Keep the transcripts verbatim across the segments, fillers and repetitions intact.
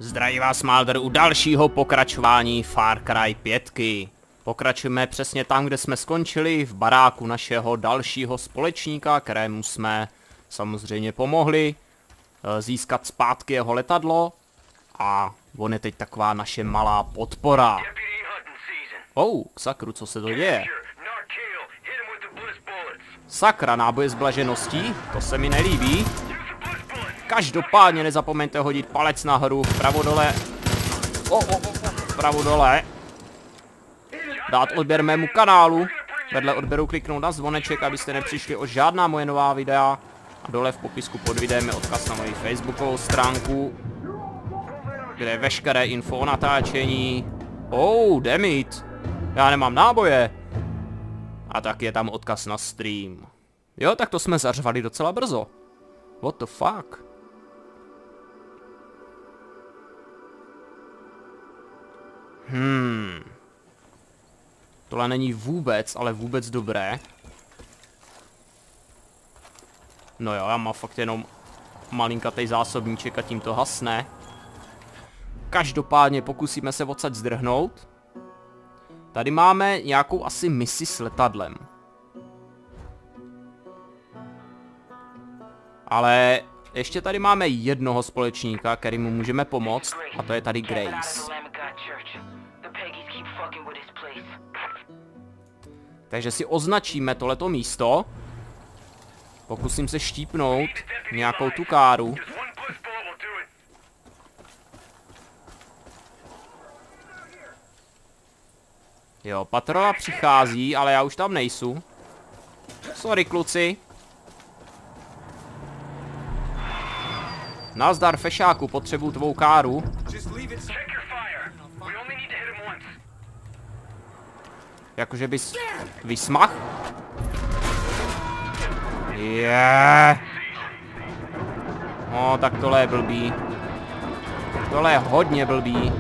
Zdraví vás Maldr u dalšího pokračování Far Cry pět. Pokračujeme přesně tam, kde jsme skončili, v baráku našeho dalšího společníka, kterému jsme samozřejmě pomohli získat zpátky jeho letadlo. A on je teď taková naše malá podpora. Oh, sakru, co se to děje? Sakra, náboje s blažeností, to se mi nelíbí. Každopádně nezapomeňte hodit palec nahoru, vpravo dole. O, o, o, vpravo dole. Dát odběr mému kanálu. Vedle odběru kliknout na zvoneček, abyste nepřišli o žádná moje nová videa. A dole v popisku pod videem je odkaz na moji facebookovou stránku, kde je veškeré info o natáčení. Oh, dammit. Já nemám náboje. A tak je tam odkaz na stream. Jo, tak to jsme zařvali docela brzo. What the fuck? Hmm. Tohle není vůbec, ale vůbec dobré. No jo, já mám fakt jenom malinkatej zásobníček a tím to hasne. Každopádně pokusíme se odsaď zdrhnout. Tady máme nějakou asi misi s letadlem. Ale ještě tady máme jednoho společníka, kterýmu můžeme pomoct, a to je tady Grace. Takže si označíme tohleto místo. Pokusím se štípnout nějakou tu káru. Jo, patrola přichází, ale já už tam nejsou. Sorry, kluci. Nazdar, fešáku, potřebuju tvou káru. Jakože bys vysmach? Je. Yeah. No, tak tohle je blbý. Tohle je hodně blbý.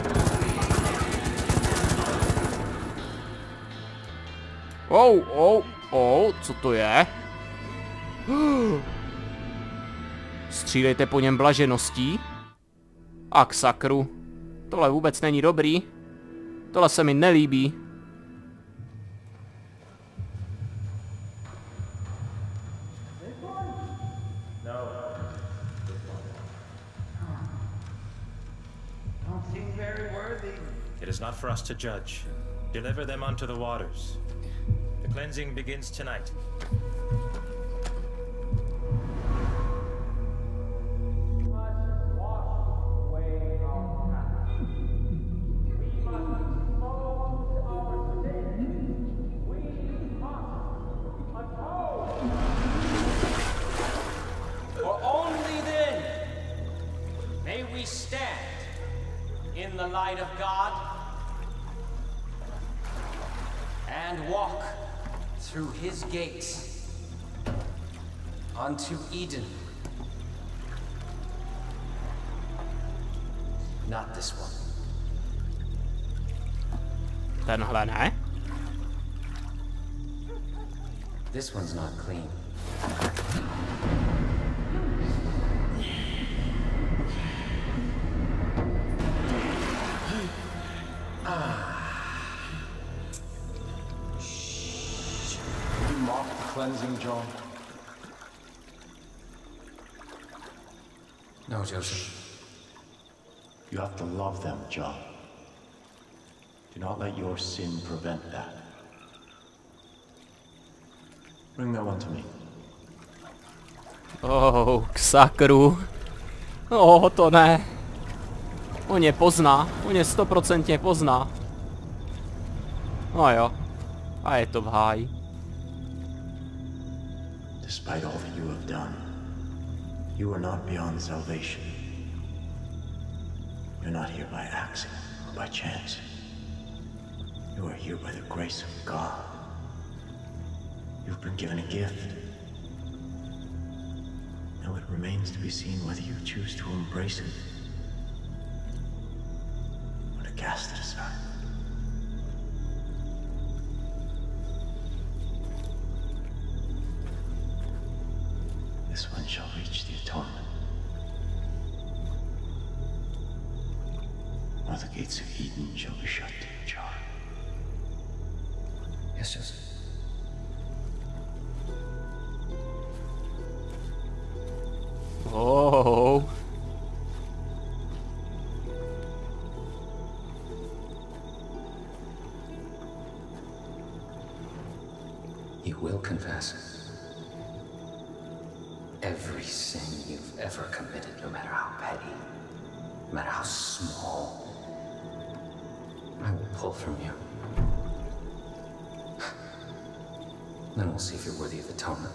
Oh, oh, oh, co to je? Střílejte po něm blažeností. Ak sakru. Tohle vůbec není dobrý. Tohle se mi nelíbí. It is not for us to judge. Deliver them unto the waters. The cleansing begins tonight. For only then may we stand in the light of God and walk through his gates unto Eden. Not this one. Tenhle ne? This one's not clean. Cleansing, John? No, Joseph. You have to love them, John. Do not let your sin prevent that. Bring that one to me. Oh, k sakru. Oh, to ne. On je pozná. On je stoprocentně pozná. No jo. A je to v háji. Despite all that you have done, you are not beyond salvation. You're not here by accident or by chance. You are here by the grace of God. You've been given a gift. Now it remains to be seen whether you choose to embrace it or to cast it aside. This one shall reach the atonement. or the gates of Eden shall be shut to you, John. Yes, Joseph. Oh. You will confess every sin you've ever committed, no matter how petty, no matter how small. I will pull from you. Then we'll see if you're worthy of atonement.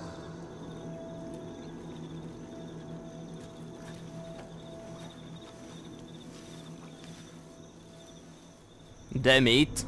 Damn it.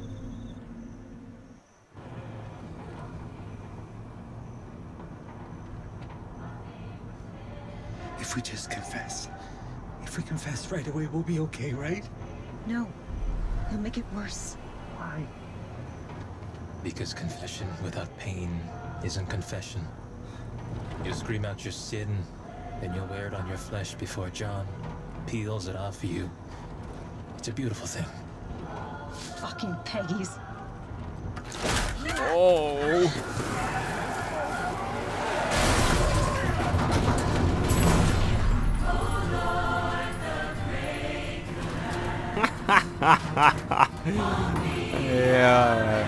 If we just confess. If we confess right away, we'll be okay, right? No. You'll make it worse. Why? Because confession without pain isn't confession. You scream out your sin, then you'll wear it on your flesh before John peels it off you. It's a beautiful thing. Fucking Peggies. Oh. Yeah.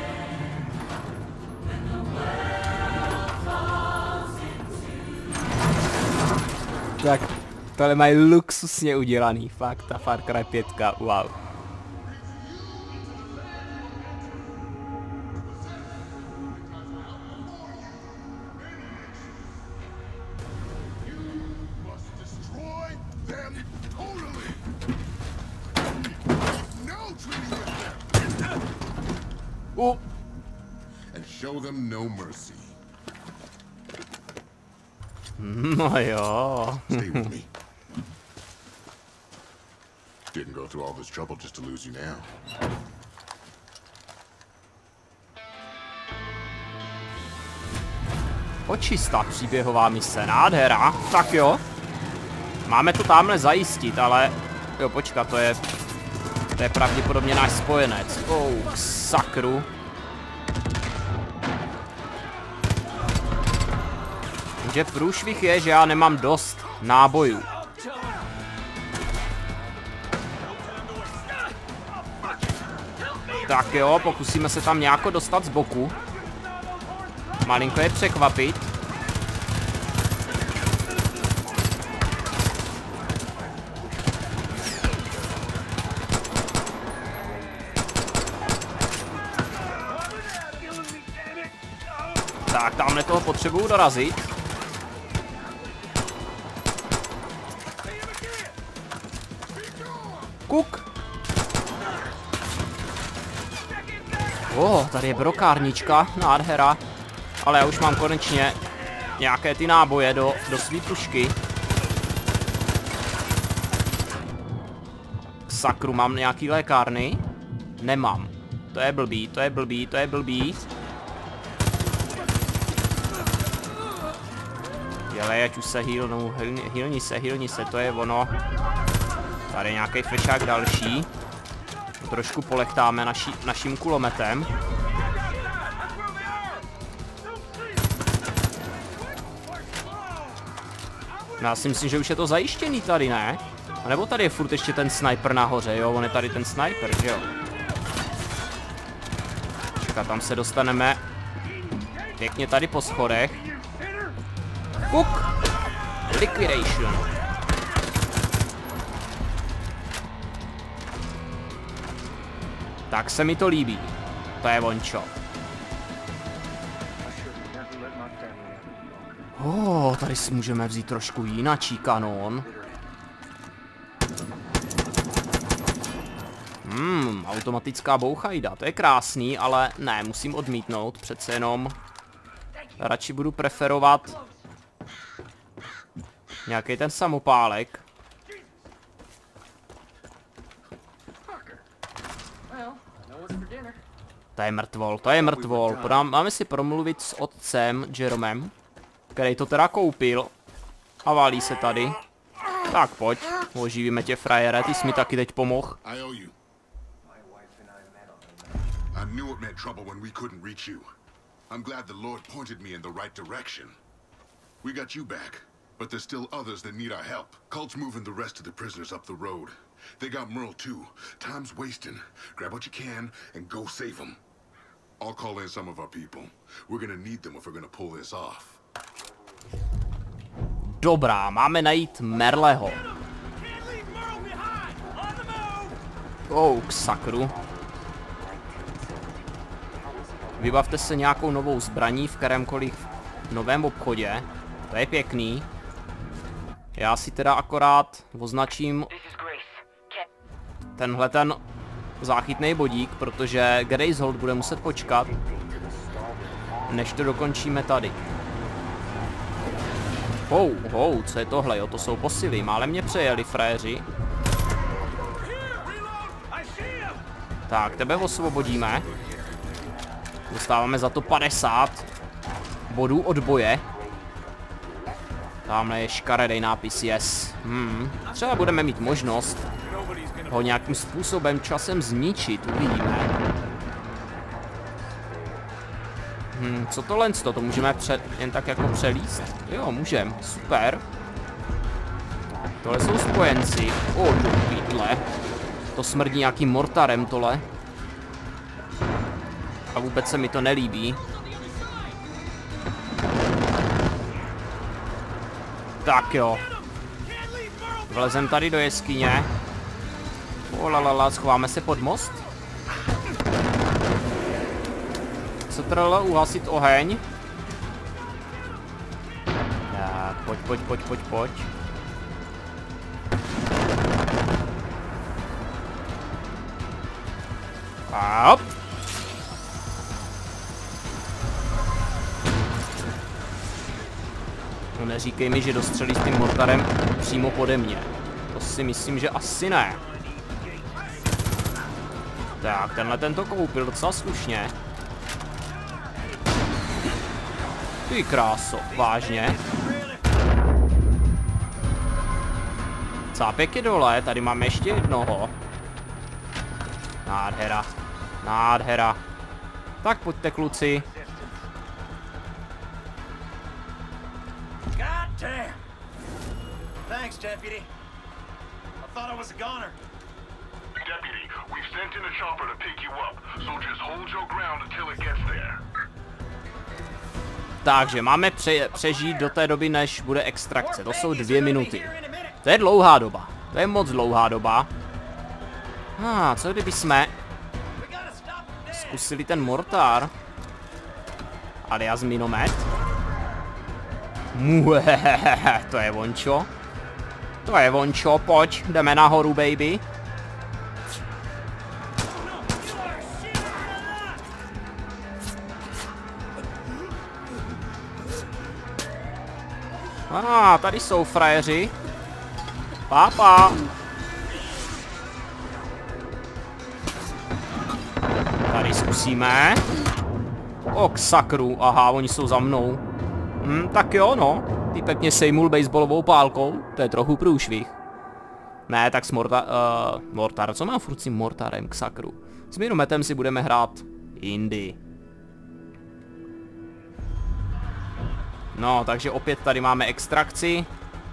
Tak, tohle mají luxusně udělaný, fakt, ta Far Cry pět, wow. Oh. And show them no mercy. No jo. Stay with me. Didn't go through all this trouble just to lose you now. Očistá příběhová mise, nádhera. Tak jo. Máme to tamhle zajistit, ale... Jo, počkat, to je... To je pravděpodobně náš spojenec. Oh, sakru. Takže průšvih je, že já nemám dost nábojů. Tak jo, pokusíme se tam nějak dostat z boku. Malinko je překvapit. Tak, tamhle toho potřebuju dorazit. Kuk. O, oh, tady je brokárnička, nádhera. Ale já už mám konečně nějaké ty náboje do, do svý pušky. Sakru, mám nějaký lékárny? Nemám. To je blbý, to je blbý, to je blbý. Dělej, ať už se healnou, healni se, healni se, to je ono. Tady je nějaký fešák další. Trošku polechtáme naši, naším kulometem. Já si myslím, že už je to zajištěný tady, ne? A nebo tady je furt ještě ten sniper nahoře, jo? On je tady ten sniper, že jo? Čeká, tam se dostaneme pěkně tady po schodech. Kuk! Liquidation. Tak se mi to líbí. To je vončo. Oh, tady si můžeme vzít trošku jinačí kanón. Hmm, automatická bouchajda, to je krásný, ale ne, musím odmítnout, přece jenom radši budu preferovat nějaký ten samopálek. To je mrtvol, to je mrtvol. Podám, máme si promluvit s otcem Jeromem, který to teda koupil. A válí se tady. Tak pojď, oživíme tě, frajere, ty jsi mi taky teď pomohl. I owe you. I knew it meant trouble when we couldn't reach you. I'm glad the Lord pointed me in the right direction. We got you back, but there's still others that need our help. Cult's moving the rest of the prisoners up the road. They got Merle too. Time's wasting. Grab what you can and go save them. I'll call in some of our people. We're gonna need them if we're gonna pull this off. Dobrá, máme najít Merleho. Oh, k sakru. Vybavte se nějakou novou zbraní v kterémkoliv novém obchodě. To je pěkný. Já si teda akorát označím tenhle ten záchytný bodík, protože Gracehold bude muset počkat, než to dokončíme tady. Hou, hou, co je tohle, jo, to jsou posily, málem mě přejeli, frajeři. Tak, tebe osvobodíme. Dostáváme za to padesát bodů odboje. Tamhle je škaredej nápis yes. Hmm, třeba budeme mít možnost ho nějakým způsobem časem zničit, uvidíme. Hmm, co tohle to? To můžeme pře jen tak jako přelíst? Jo, můžem, super. Tohle jsou spojenci. O, do pítle. To smrdí nějakým mortarem, tohle. A vůbec se mi to nelíbí. Tak jo. Vlezem tady do jeskyně. Olalala, schováme se pod most. Ctrl, uhasit oheň. Tak, pojď, pojď, pojď, pojď, pojď. A hop. No neříkej mi, že dostřelí s tím mortarem přímo pode mě. To si myslím, že asi ne. Tak, tenhle tento koupil docela slušně. Ty kráso, vážně. Cápek je dole, tady máme ještě jednoho. Nádhera, nádhera. Tak pojďte, kluci. Thanks, deputy. I thought I was a goner. Deputy, we've sent in a chopper to pick you up, so just hold your ground until it gets there. Takže máme pře přežít do té doby, než bude extrakce. To jsou dvě minuty. To je dlouhá doba. To je moc dlouhá doba. Ah, co kdyby jsme zkusili ten mortár? Alias minomet. Muhehehe, to je vončo. To je vončo, pojď, jdeme nahoru, baby. A ah, tady jsou frajeři. Pápa. Tady zkusíme. O, k sakru, aha, oni jsou za mnou. Hm, tak jo, no. Týpek mě sejmul baseballovou pálkou, to je trochu průšvih. Ne, tak s morta, uh, mortar, co mám furt s tím mortarem, k sakru. S minometem si budeme hrát jindy. No, takže opět tady máme extrakci.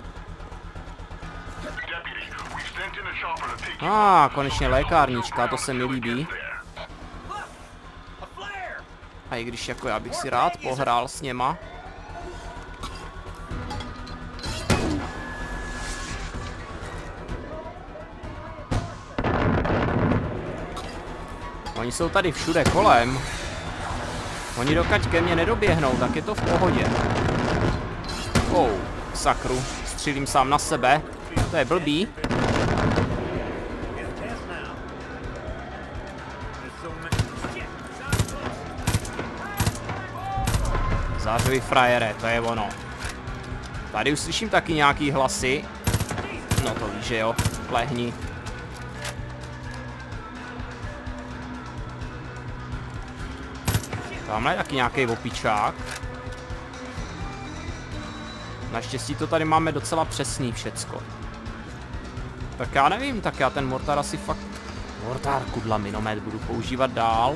A ah, konečně lékárnička, to se mi líbí. A i když jako já bych si rád pohrál s něma. Oni jsou tady všude kolem. Oni dokud ke mně nedoběhnou, tak je to v pohodě. Oh, sakru, střílím sám na sebe. To je blbý. Zářový frajere, to je ono. Tady už slyším taky nějaký hlasy. No to víš, že jo, lehni. Tamhle je taky nějaký opičák. Naštěstí to tady máme docela přesný všecko. Tak já nevím, tak já ten mortar asi fakt... Mortar, kudla, minomet budu používat dál.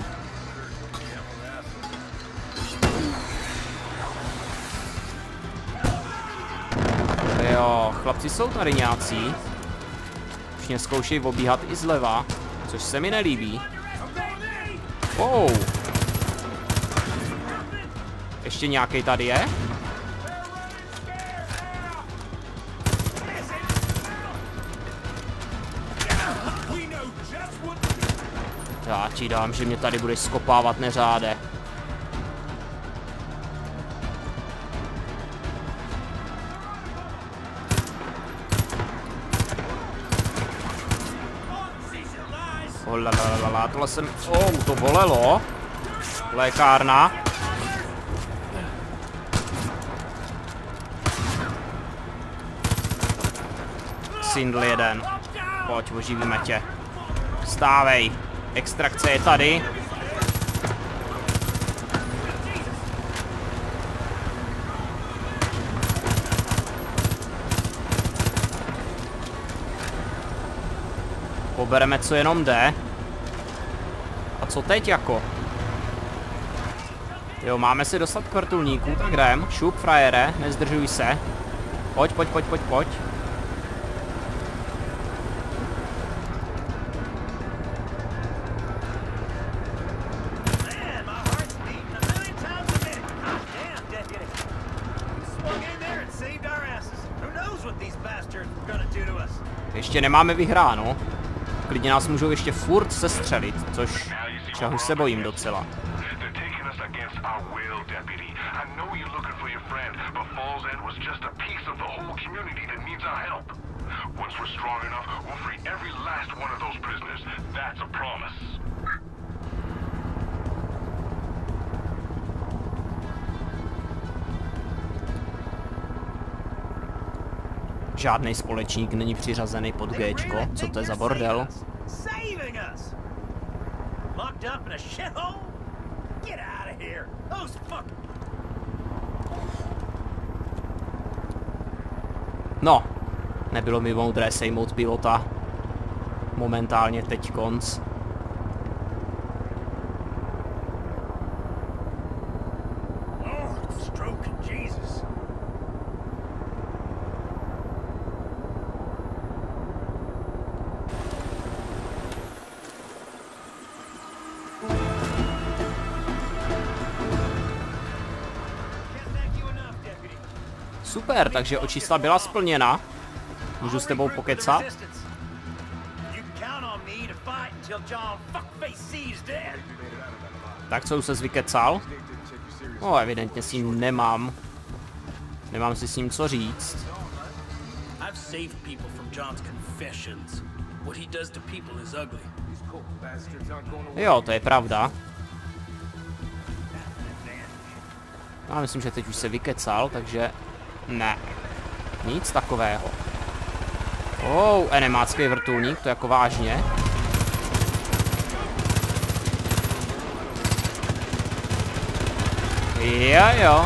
Jo, chlapci jsou tady nějací. Už mě zkoušej obíhat i zleva, což se mi nelíbí. Wow. Ještě nějaký tady je? Já ti dám, že mě tady budeš skopávat neřáde. Olalalala, tohle jsem... Oh, to bolelo. Lékárna. Sindl jeden. Pojď, oživíme tě. Vstávej. Extrakce je tady. Pobereme, co jenom jde. A co teď jako? Jo, máme si dostat k vrtulníku, tak jdem. Šup, frajere, nezdržuj se. Pojď, pojď, pojď, pojď, pojď. Ještě nemáme vyhráno. Klidně nás můžou ještě furt sestřelit, což čeho se bojím docela. Žádný společník není přiřazený pod Gčko. Co to je za bordel? No, nebylo mi moudré sejmout pilota. Momentálně teď konc. Super, takže očista byla splněna. Můžu s tebou pokecat? Tak co, už se vykecal? No, evidentně s ním nemám. Nemám si s ním co říct. Jo, to je pravda. Já myslím, že teď už se vykecal, takže ne. Nic takového. Oh, enemácký vrtulník, to jako vážně. Jo, jo.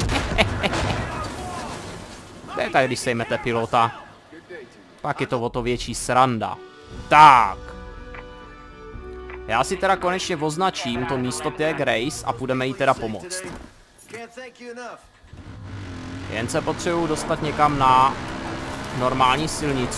To je tak, když sejmete pilota. Pak je to o to větší sranda. Tak. Já si teda konečně označím to místo té Grace a půjdeme jí teda pomoct. Jen se potřebuji dostat někam na normální silnici.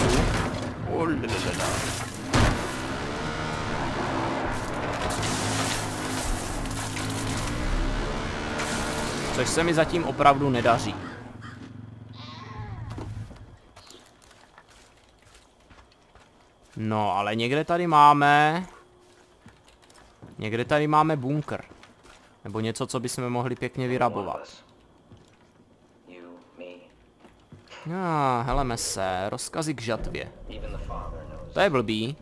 Což se mi zatím opravdu nedaří. No, ale někde tady máme... Někde tady máme bunkr. Nebo něco, co bychom mohli pěkně vyrabovat. Ah, heleme se, rozkazy k žatvě. To je blbý.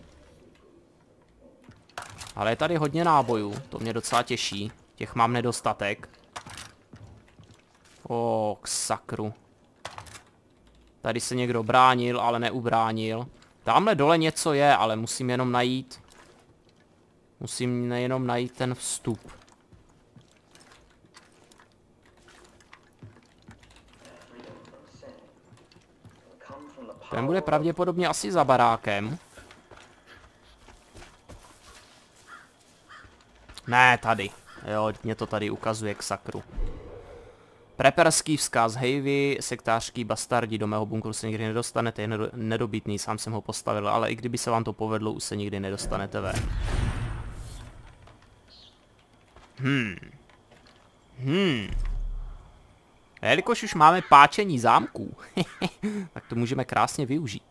Ale je tady hodně nábojů, to mě docela těší. Těch mám nedostatek. O, k sakru. Tady se někdo bránil, ale neubránil. Tamhle dole něco je, ale musím jenom najít. Musím jenom najít ten vstup. Ten bude pravděpodobně asi za barákem. Ne, tady. Jo, mě to tady ukazuje k sakru. Preperský vzkaz. Hej vy, sektářský bastardi, do mého bunkru se nikdy nedostanete, je nedo, nedobytný, sám jsem ho postavil, ale i kdyby se vám to povedlo, už se nikdy nedostanete ven. Hmm. Hmm. A jelikož už máme páčení zámků, tak to můžeme krásně využít.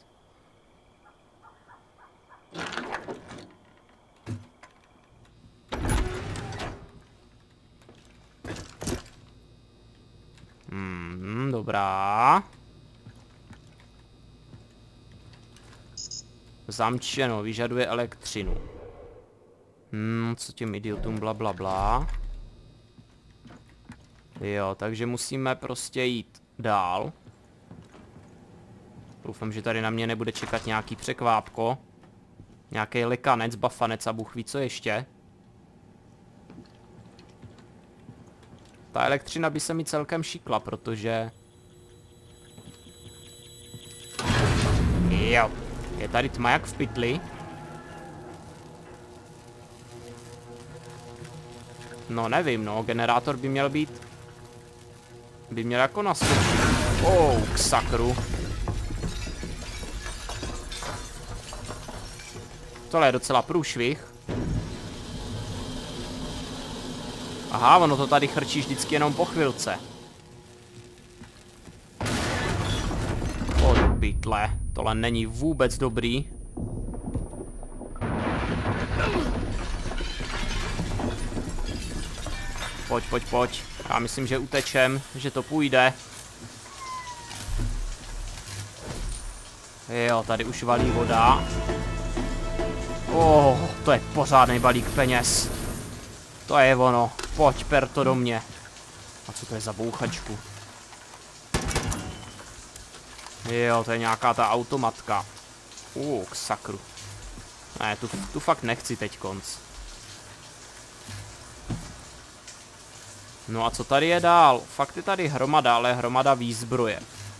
Hmm, dobrá. Zamčeno, vyžaduje elektřinu. Hmm, co těm idiotům bla bla bla. Jo, takže musíme prostě jít dál. Doufám, že tady na mě nebude čekat nějaký překvápko. Nějaký likanec, bafanec a bůh ví co ještě. Ta elektřina by se mi celkem šikla, protože... Jo, je tady tma jak v pytli. No nevím, no, generátor by měl být... By měl jako naskočit. Oh, k sakru. Tohle je docela průšvih. Aha, ono to tady chrčí vždycky jenom po chvilce. O do pytle, tohle není vůbec dobrý. Pojď, pojď, pojď. Já myslím, že utečem, že to půjde. Jo, tady už valí voda. Oh, to je pořádný balík peněz. To je ono. Pojď, per to do mě. A co to je za bouchačku? Jo, to je nějaká ta automatka. Uh, k sakru. Ne, tu, tu fakt nechci teď konc. No a co tady je dál? Fakt je tady hromada, ale hromada výzbroje.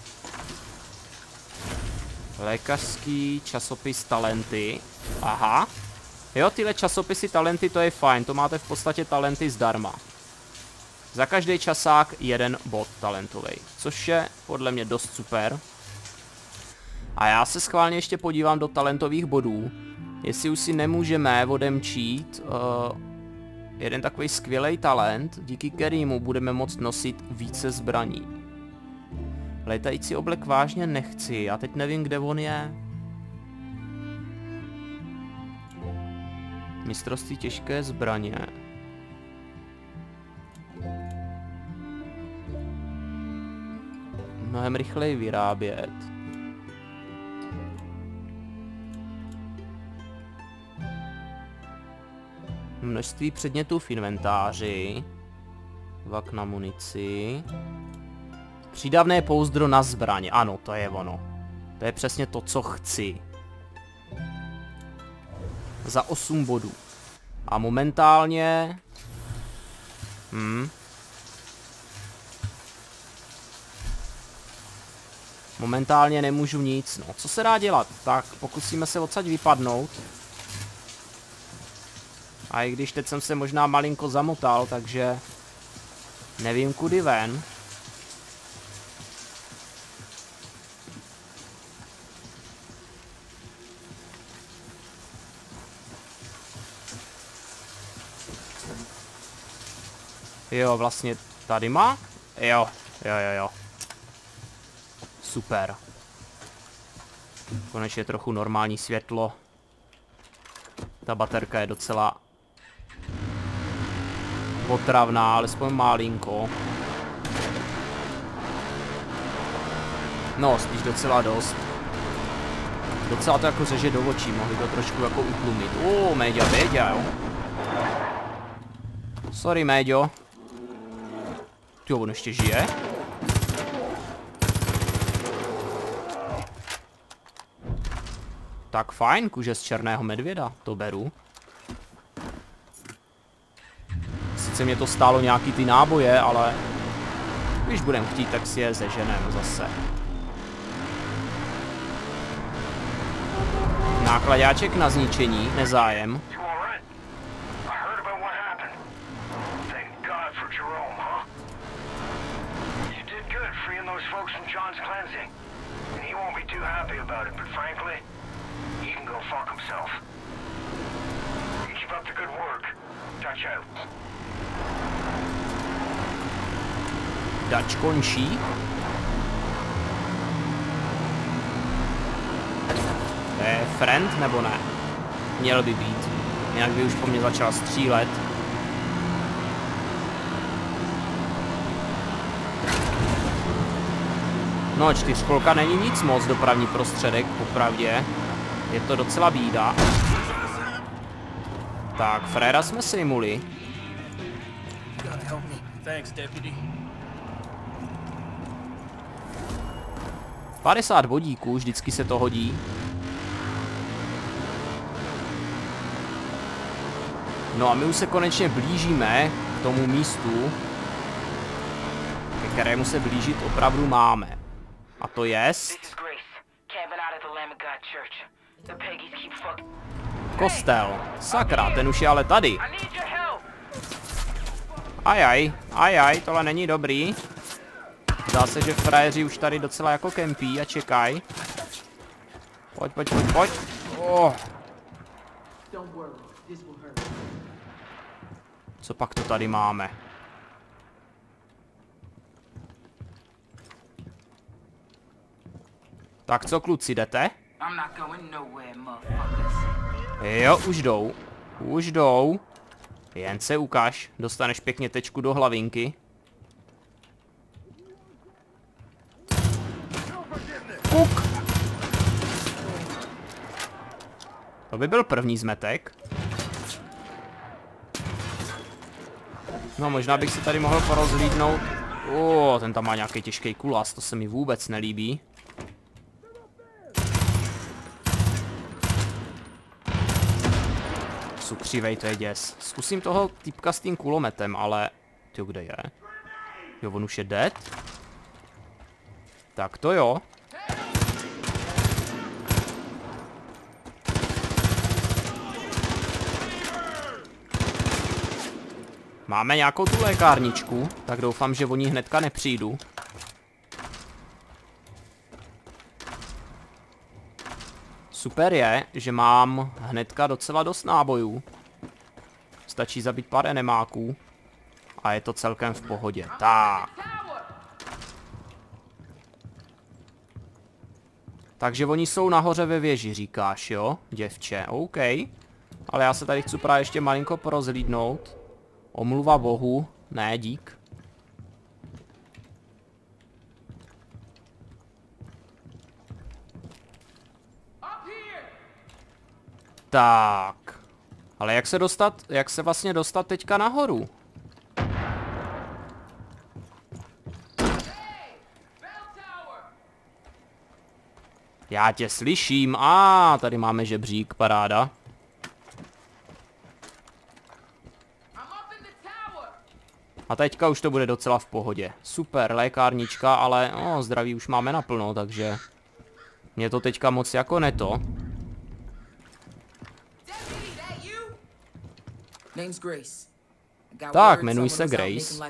Lékařský časopis Talenty. Aha. Jo, tyhle časopisy Talenty, to je fajn. To máte v podstatě talenty zdarma. Za každý časák jeden bod talentový. Což je podle mě dost super. A já se schválně ještě podívám do talentových bodů. Jestli už si nemůžeme odemčít uh, jeden takový skvělý talent, díky kterému budeme moct nosit více zbraní. Létající oblek vážně nechci, já teď nevím, kde on je. Mistrovství těžké zbraně. Mnohem rychleji vyrábět. Množství předmětů v inventáři. Vak na munici. Přídavné pouzdro na zbraně. Ano, to je ono. To je přesně to, co chci. Za osm bodů. A momentálně... Hmm. Momentálně nemůžu nic. No, co se dá dělat? Tak, pokusíme se odsaď vypadnout. A i když teď jsem se možná malinko zamotal, takže... Nevím, kudy ven. Jo, vlastně tady má? Jo, jo, jo, jo. Super. Konečně trochu normální světlo. Ta baterka je docela otravná, alespoň malinko. No, spíš docela dost. Docela to jako řeže do očí, mohli to trošku jako utlumit. Uuu, Méďa, Béďa, jo. Sorry, Méďo. Jo, on ještě žije? Tak fajn, kůže z černého medvěda, to beru. Sice mě to stálo nějaký ty náboje, ale když budem chtít, tak si je zeženem zase. Nákladáček na zničení, nezájem. Dač končí. To je friend nebo ne? Měl by být. Jinak by už po mně začal střílet. No, čtyřkolka není nic moc dopravní prostředek, popravdě. Je to docela bída. Tak, fréra jsme sejmuli. padesát vodíků, vždycky se to hodí. No a my už se konečně blížíme k tomu místu, ke kterému se blížit opravdu máme. A to jest... kostel. Sakra, ten už je ale tady. Ajaj, ajaj, tohle není dobrý. Zdá se, že frajeři už tady docela jako kempí a čekají. Pojď, pojď, pojď, pojď. Oh. Co pak to tady máme? Tak co, kluci, jdete? Jo, už jdou. Už jdou. Jen se ukaž. Dostaneš pěkně tečku do hlavinky. Kuk. To by byl první zmetek. No, možná bych se tady mohl porozhlídnout. O, ten tam má nějaký těžký kulas, to se mi vůbec nelíbí. Sukřivej, to je děs. Zkusím toho týpka s tím kulometem, ale... Tyjo, kde je? Jo, on už je dead. Tak to jo. Máme nějakou tu lékárničku, tak doufám, že o ní hnedka nepřijdu. Super je, že mám hnedka docela dost nábojů. Stačí zabít pár enemáků. A je to celkem v pohodě. Tak. Takže oni jsou nahoře ve věži, říkáš, jo? Děvče, OK. Ale já se tady chci právě ještě malinko porozhlídnout. Omluva bohu. Ne, dík. Tak. Ale jak se dostat, jak se vlastně dostat teďka nahoru? Já tě slyším. A ah, tady máme žebřík, paráda. A teďka už to bude docela v pohodě. Super, lékárnička, ale oh, zdraví už máme naplno, takže mě to teďka moc jako neto. Tak, jmenuji se Grace.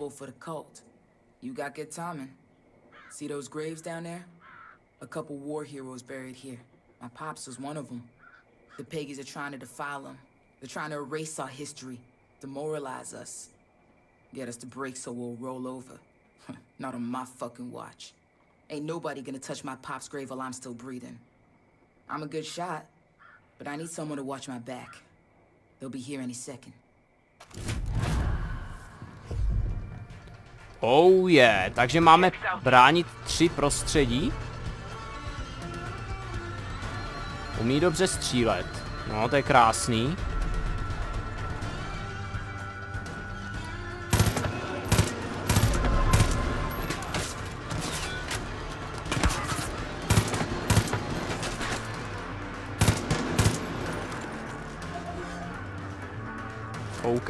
A couple war heroes buried here. My pops was one of them. The Peggies are trying to defile them. They're trying to erase our history, demoralize us, get us to break so we'll roll over. Not on my fucking watch. Ain't nobody gonna touch my pop's grave while I'm still breathing. I'm a good shot, but I need someone to watch my back. They'll be here any second. Oh yeah, takže máme bránit tři prostředí. Umí dobře střílet. No, to je krásný. OK.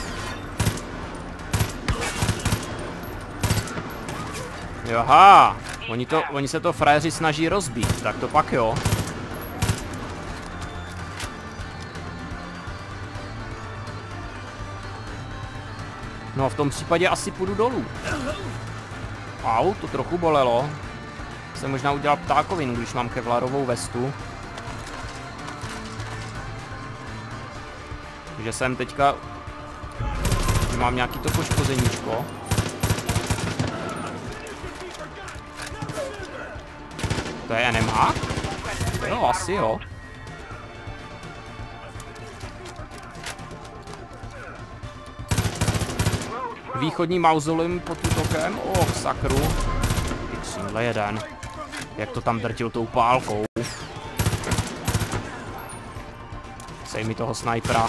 Joha. Oni, to, oni se to frajeři snaží rozbít, tak to pak jo. No a v tom případě asi půjdu dolů. Au, to trochu bolelo. Jsem možná udělal ptákovinu, když mám kevlarovou vestu. Takže jsem teďka... Že mám nějaký to poškozeníčko. To je N M H? Jo, asi jo. Východní mauzoleum pod útokem. Oh, sakru. Tímhle jeden. Jak to tam drtil tou pálkou. Sej mi toho snajpera.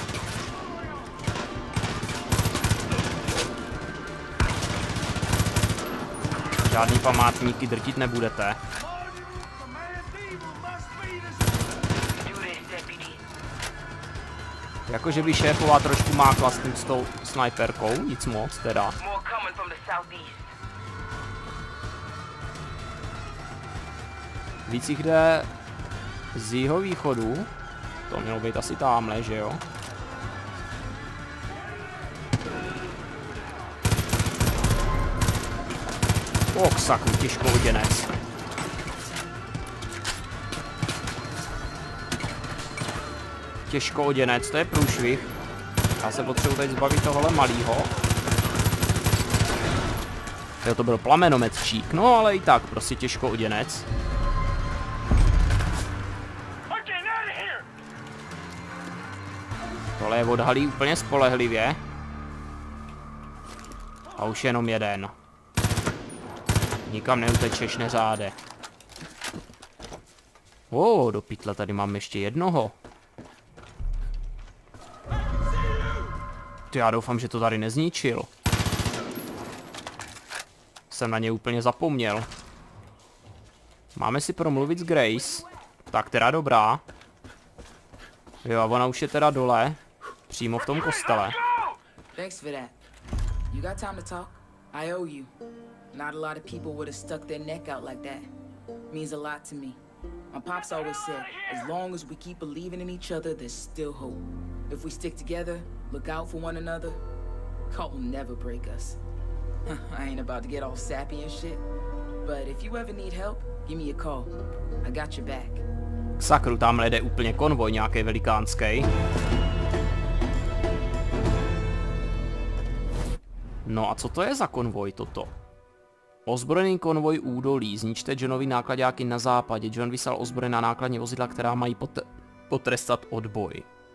Žádný památníky drtit nebudete. Jakože by šéfová trošku mákla s tím s tou snajperkou, nic moc teda. Víc jich jde z jihovýchodu. To mělo být asi támhle, že jo? Ok, sakru, těžkooděnec. Těžkooděnec, to je průšvih. Já se potřebuji teď zbavit tohohle malýho. Jo, to byl plamenometčík, no ale i tak, prostě těžkooděnec. Tohle je odhalí úplně spolehlivě. A už jenom jeden. Nikam neutečeš, neřáde. O, do pytle, tady mám ještě jednoho. Ty, já doufám, že to tady nezničil. Jsem na ně úplně zapomněl. Máme si promluvit s Grace. Tak teda dobrá. Jo, a ona už je teda dole. Přímo v tom kostele. Thanks for that. You got time to talk? I owe you. Not a lot of people would have stuck their neck out like that. Means a lot to me. My pops always said, as long as we keep believing in each other, there's still hope. If we stick together, look out for one another, Cult will never break us. I ain't about to get all sappy and shit, but if you ever need help, give me a call. I got your back. Sakru, tamhle jde úplně konvoj nějaký velikánský. No a co to je za konvoj toto? Ozbrojený konvoj údolí. Zničte Johnovi nákladáky na západě. John vyslal ozbrojená nákladní vozidla, která mají pot potrestat odboj.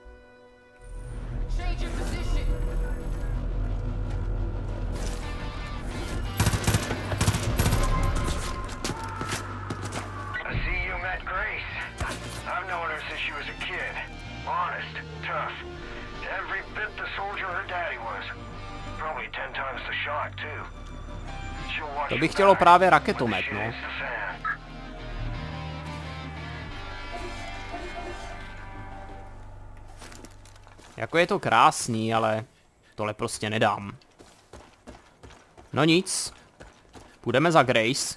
To by chtělo právě raketomet, no. Jako je to krásný, ale tohle prostě nedám. No nic. Půjdeme za Grace.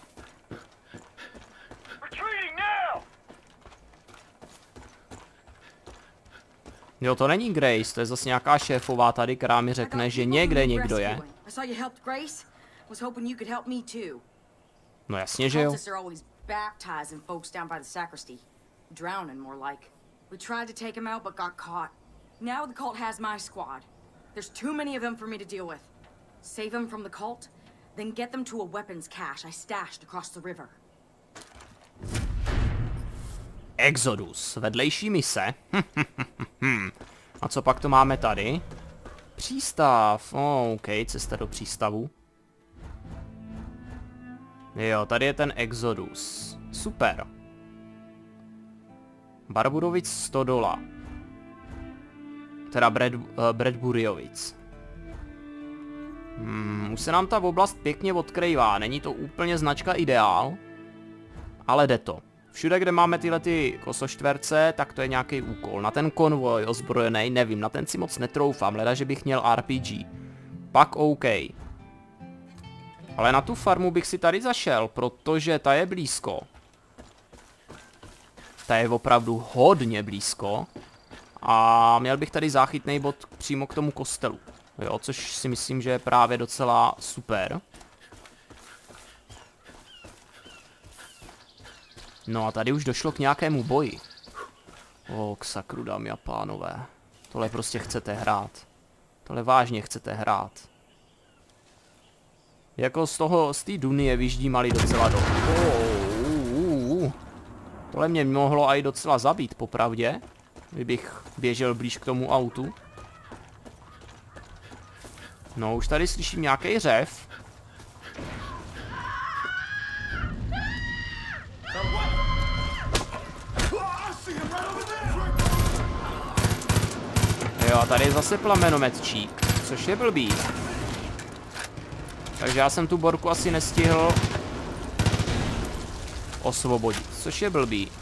Jo, to není Grace, to je zase nějaká šéfová tady, která mi řekne, že někde někdo je. No jasně, že jo. We tried to take him out, but got caught. Now the cult has my squad. There's too many of them for me to deal with. Save them from the cult, then get them to a weapons cache I stashed across the river. Exodus, vedlejší mise. A co pak to máme tady? Přístav, oh, ok, cesta do přístavu. Jo, tady je ten Exodus. Super. Barburovic Stodola. Teda Brad, uh, Bradburyovic. Hmm, už se nám ta oblast pěkně odkrývá. Není to úplně značka ideál, ale jde to. Všude, kde máme tyhle ty kosoštverce, tak to je nějaký úkol. Na ten konvoj ozbrojený, nevím, na ten si moc netroufám, leda, že bych měl R P G. Pak OK. Ale na tu farmu bych si tady zašel, protože ta je blízko. Ta je opravdu hodně blízko. A měl bych tady záchytný bod přímo k tomu kostelu. Jo, což si myslím, že je právě docela super. No a tady už došlo k nějakému boji. O, k sakru, dámy a pánové. Tohle prostě chcete hrát. Tohle vážně chcete hrát. Jako z toho, z té Dunie vyždímali docela do... Oh, uh, uh. Tohle mě mohlo i docela zabít, popravdě. Kdybych běžel blíž k tomu autu. No, už tady slyším nějaký řev. Jo, a tady je zase plamenometčík, což je blbý. Takže já jsem tu borku asi nestihl osvobodit, což je blbý.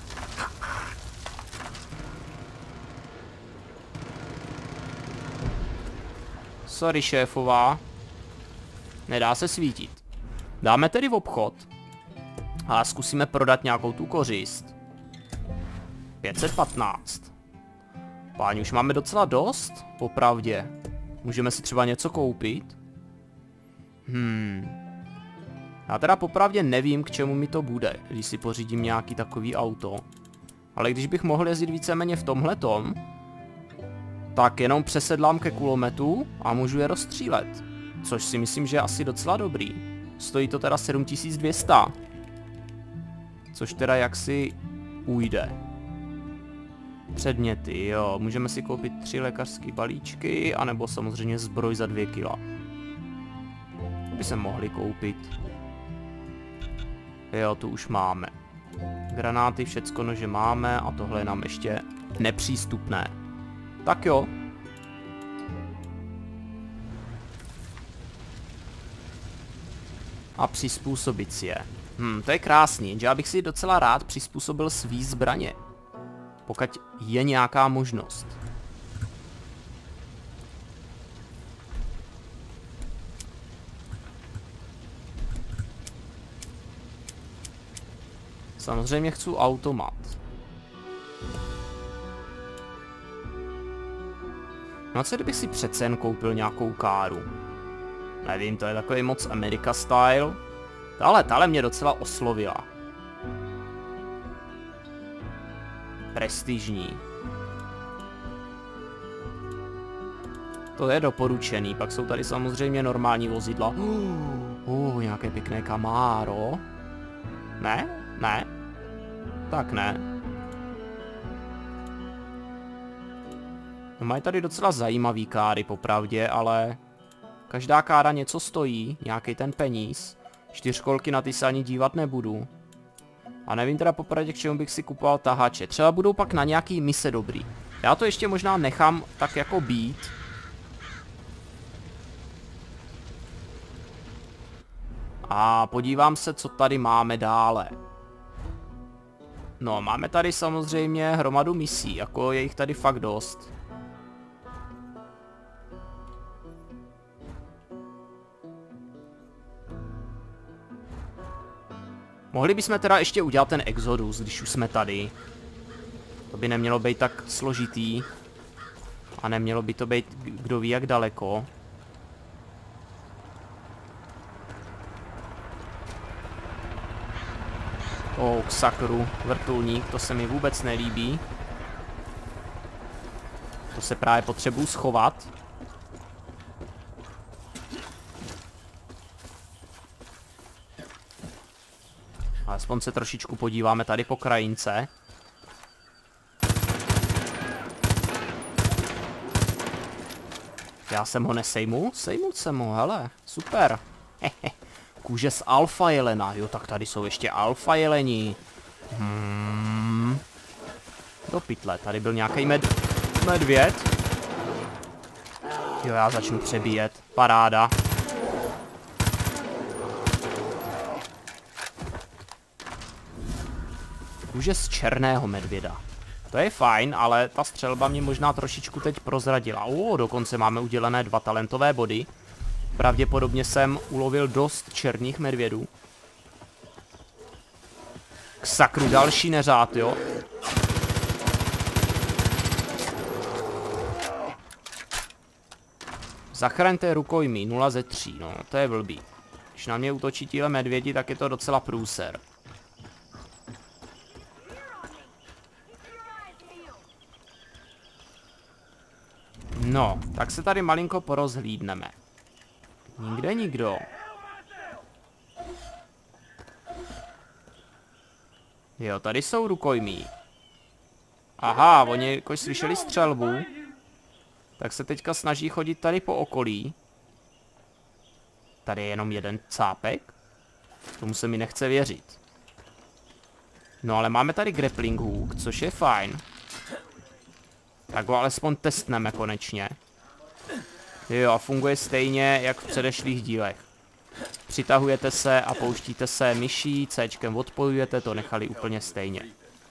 Sorry, šéfová. Nedá se svítit. Dáme tedy v obchod. A zkusíme prodat nějakou tu kořist. pět set patnáct. Páni, už máme docela dost, popravdě. Můžeme si třeba něco koupit? Hmm. Já teda popravdě nevím, k čemu mi to bude, když si pořídím nějaký takový auto. Ale když bych mohl jezdit víceméně v tomhletom, tak jenom přesedlám ke kulometu a můžu je rozstřílet. Což si myslím, že je asi docela dobrý. Stojí to teda sedm tisíc dvě stě. Což teda jaksi ujde. Předměty, jo. Můžeme si koupit tři lékařské balíčky, anebo samozřejmě zbroj za dvě kila. To by se mohli koupit. Jo, tu už máme. Granáty, všecko nože máme a tohle je nám ještě nepřístupné. Tak jo. A přizpůsobit si je. Hm, to je krásný, jenže já bych si docela rád přizpůsobil svý zbraně. Pokud je nějaká možnost. Samozřejmě chci automat. No a co kdybych si přece jen koupil nějakou káru? Nevím, to je takový moc America style. Ale tahle mě docela oslovila. Prestižní. To je doporučený, pak jsou tady samozřejmě normální vozidla. Uh, uh, nějaké pěkné Camaro. Ne? Ne? Tak ne. No, mají tady docela zajímavý káry, popravdě, ale každá kára něco stojí, nějaký ten peníz. Čtyřkolky na ty se ani dívat nebudu. A nevím teda popravdě, k čemu bych si kupoval tahače. Třeba budou pak na nějaký mise dobrý. Já to ještě možná nechám tak jako být. A podívám se, co tady máme dále. No, máme tady samozřejmě hromadu misí, jako je jich tady fakt dost. Mohli bychom teda ještě udělat ten Exodus, když už jsme tady. To by nemělo být tak složitý. A nemělo by to být kdo ví jak daleko. O, k sakru, vrtulník, to se mi vůbec nelíbí. To se právě potřebuji schovat. Alespoň se trošičku podíváme tady po krajince. Já jsem ho nesejmul? Sejmul jsem ho, hele, super. Kůže z alfa jelena, jo, tak tady jsou ještě alfa jelení. Hmm. Do pytle, tady byl nějaký med... medvěd. Jo, já začnu přebíjet, paráda. Kůže z černého medvěda. To je fajn, ale ta střelba mě možná trošičku teď prozradila. O, dokonce máme udělené dva talentové body. Pravděpodobně jsem ulovil dost černých medvědů. K sakru, další neřád, jo. Zachraňte rukojmí, nula ze tří, no, to je blbý. Když na mě útočí tíhle medvědi, tak je to docela průser. No, tak se tady malinko porozhlídneme. Nikde nikdo. Jo, tady jsou rukojmí. Aha, oni jakož slyšeli střelbu. Tak se teďka snaží chodit tady po okolí. Tady je jenom jeden cápek. Tomu se mi nechce věřit. No ale máme tady grappling hook, což je fajn. Tak ho alespoň testneme konečně. Jo, a funguje stejně jak v předešlých dílech. Přitahujete se a pouštíte se myší, Cčkem odpojujete, to nechali úplně stejně.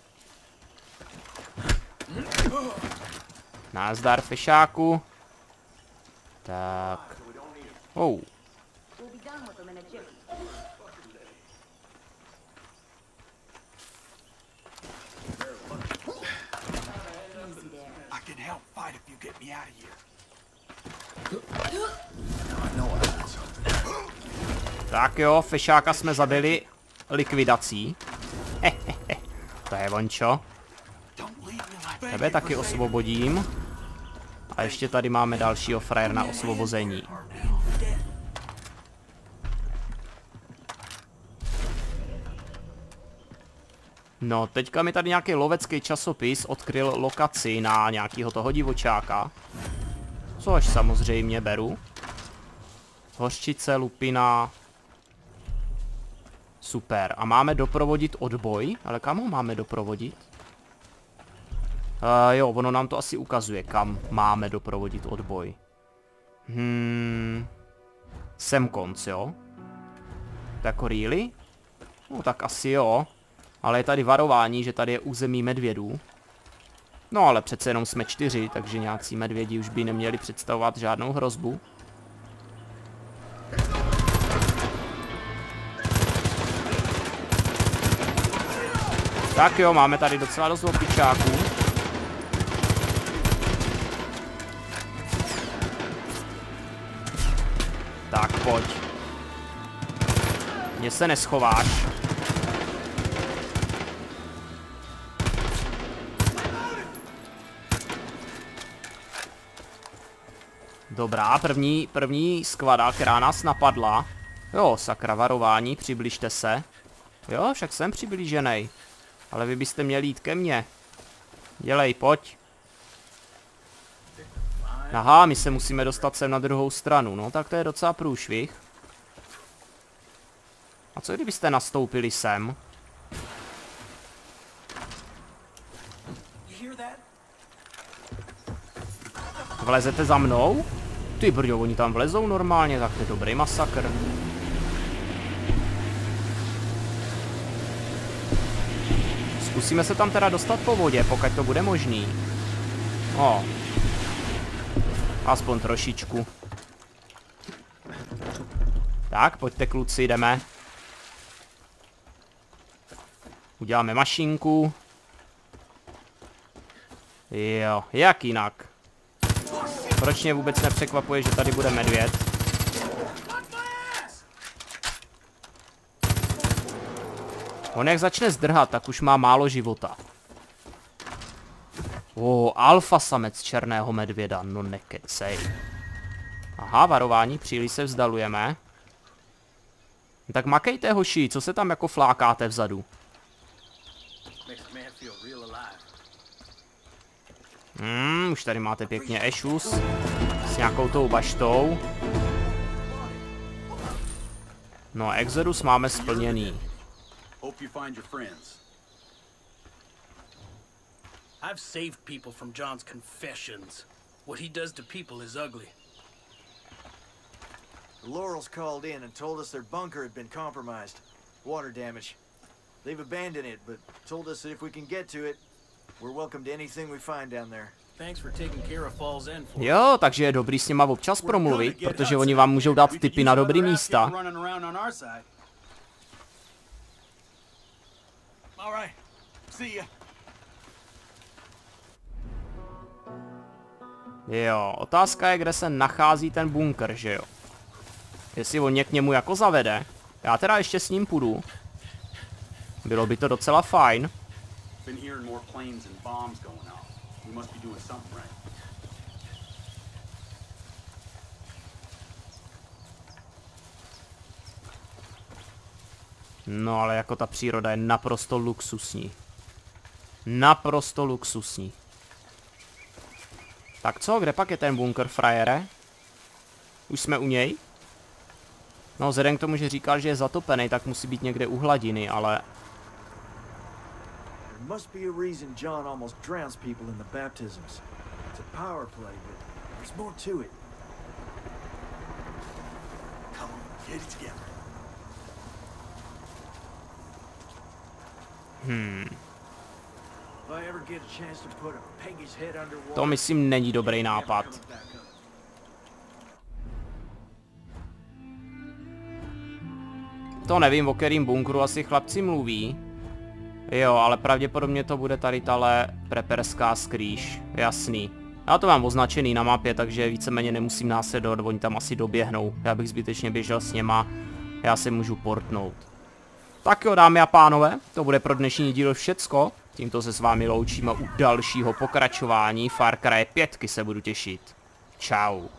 Názdar, fešáku. Tak. Oh. Tak jo, fešáka jsme zabili likvidací. To je vončo. Tebe taky osvobodím. A ještě tady máme dalšího frajer na osvobození. No, teďka mi tady nějaký lovecký časopis odkryl lokaci na nějakýho toho divočáka. Což samozřejmě beru. Hořčice, lupina. Super. A máme doprovodit odboj. Ale kam ho máme doprovodit? Uh, jo, ono nám to asi ukazuje, kam máme doprovodit odboj. Hmm. Sem konc, jo? Tak really? No tak asi jo. Ale je tady varování, že tady je území medvědů. No ale přece jenom jsme čtyři, takže nějací medvědi už by neměli představovat žádnou hrozbu. Tak jo, máme tady docela dost opičáků. Tak pojď. Mně se neschováš. Dobrá, první, první skvada, která nás napadla. Jo, sakra, varování, přibližte se. Jo, však jsem přiblíženej. Ale vy byste měli jít ke mně. Dělej, pojď. Aha, my se musíme dostat sem na druhou stranu. No, tak to je docela průšvih. A co kdybyste nastoupili sem? Vlezete za mnou? Ty brďo, oni tam vlezou normálně, tak to je dobrý masakr. Zkusíme se tam teda dostat po vodě, pokud to bude možný. O. Aspoň trošičku. Tak, pojďte kluci, jdeme. Uděláme mašinku. Jo, jak jinak? Proč mě vůbec nepřekvapuje, že tady bude medvěd? On jak začne zdrhat, tak už má málo života. O, alfa samec černého medvěda, no nekecej. Aha, varování, příliš se vzdalujeme. Tak makejte, hoši, co se tam jako flákáte vzadu? Hmm, už tady máte pěkně ešus s nějakou tou baštou. No, Exodus máme splněný. Hope you find your friends. I've saved people from John's confessions. What he does to people is ugly. The Laurels called in and told us their bunker had been compromised. Water damage. They've abandoned it, but told us that if we can get to it, we're welcome to anything we find down there. Jo, takže je dobrý s nima občas promluvit, protože oni vám můžou dát tipy na dobrý místa. Jo, otázka je, kde se nachází ten bunkr, že jo? Jestli on mě k němu jako zavede. Já teda ještě s ním půjdu. Bylo by to docela fajn. No ale jako ta příroda je naprosto luxusní. Naprosto luxusní. Tak co, kde pak je ten bunkr, frajere? Už jsme u něj? No, vzhledem k tomu, že říkal, že je zatopený, tak musí být někde u hladiny, ale... Must be a reason John almost drowns people in the baptisms. It's a power play, but there's more to it. Come on, get it together. Hmm. If I ever get a chance to put a Peggy's head underwater. To myslím není dobrý nápad. To nevím, o kterým bunkru asi chlapci mluví. Jo, ale pravděpodobně to bude tady tahle preperská skrýš. Jasný. Já to mám označený na mapě, takže víceméně nemusím následovat, oni tam asi doběhnou. Já bych zbytečně běžel s něma, já se můžu portnout. Tak jo, dámy a pánové, to bude pro dnešní díl všecko. Tímto se s vámi loučíme u dalšího pokračování Far Cry pět se budu těšit. Čau.